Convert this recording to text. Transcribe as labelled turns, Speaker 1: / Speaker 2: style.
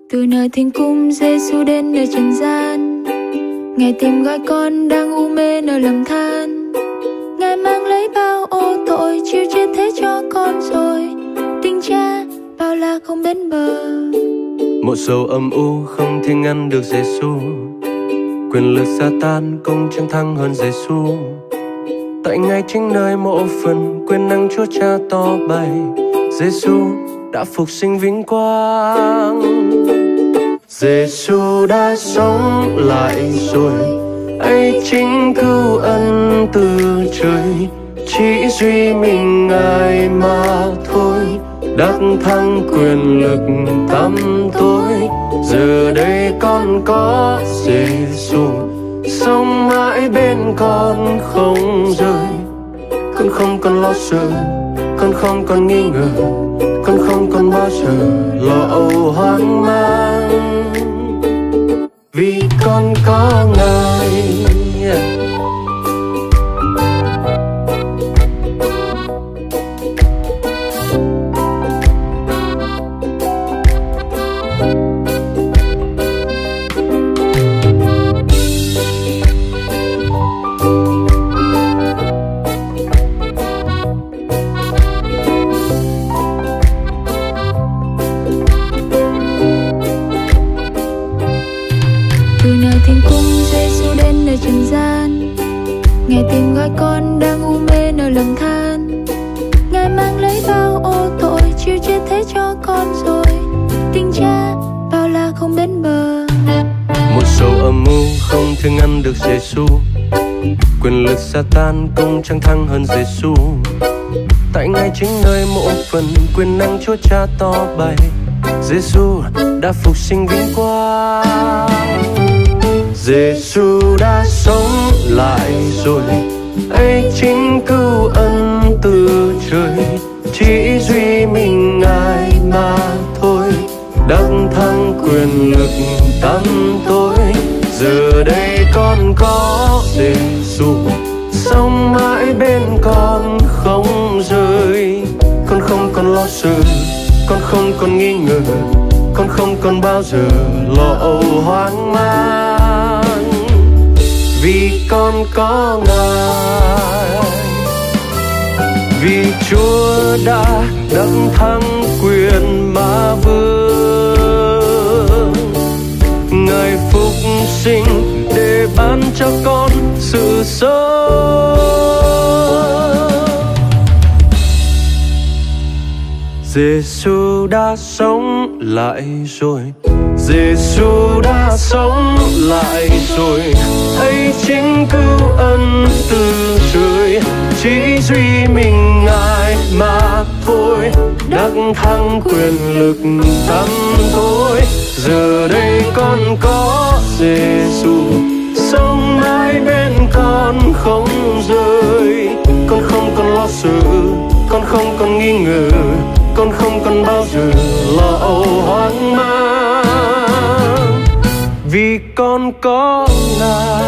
Speaker 1: Từ nơi thiên cung Giêsu đến nơi trần gian, Ngài tìm gọi con đang u mê nơi lầm than. Ngài mang lấy bao ô tội, chịu chết thế cho con rồi. Tình cha bao la không bến bờ.
Speaker 2: Một sầu âm u không thể ngăn được Giêsu. Quyền lực Sa-tan cũng chẳng thắng hơn Giêsu. Tại ngay chính nơi mộ phần, quyền năng Chúa Cha to bày, Giêsu đã phục sinh vinh quang. Giêsu đã sống lại rồi, ấy chính cứu ân từ trời. Chỉ duy mình Ngài mà thôi, đắc thắng quyền lực tăm tối. Giờ đây con có Giêsu, sống mãi bên con không rời. Con không còn lo sợ, con không còn nghi ngờ, con không còn bao giờ lo âu hoang mang, vì con có Ngài.
Speaker 1: Từ nơi thiên cung Giêsu đến nơi trần gian, Ngài tìm gọi con đang u mê nơi lầm than. Ngài mang lấy bao ô tội, chịu chết thế cho con rồi. Tình cha bao la không bến bờ.
Speaker 2: Một sầu âm u không thể ngăn được Giêsu. Quyền lực Sa-tan cũng chẳng thắng hơn Giêsu. Tại ngay chính nơi mộ phần, quyền năng Chúa Cha to bày, Giêsu đã phục sinh vinh quang. Giêsu đã sống lại rồi, ấy chính cứu ân từ trời. Chỉ duy mình Ngài mà thôi, đắc thắng quyền lực tăm tối. Giờ đây con có Giêsu, sống mãi bên con không rời. Con không còn lo sợ, con không còn nghi ngờ, con không còn bao giờ lo âu hoang mang, vì con có Ngài. Vì Chúa đã đắc thắng quyền ma vương, Ngài phục sinh để ban cho con sự sống. Giêsu đã sống lại rồi, Giêsu đã sống lại rồi, ấy chính cứu ân từ trời. Chỉ duy mình Ngài mà thôi, đắc thắng quyền lực tăm tối. Giờ đây con có Giêsu, sống mãi bên con không rời. Con không còn lo sợ, con không còn nghi ngờ, con không còn bao giờ lo âu hoang mang, vì con có Ngài.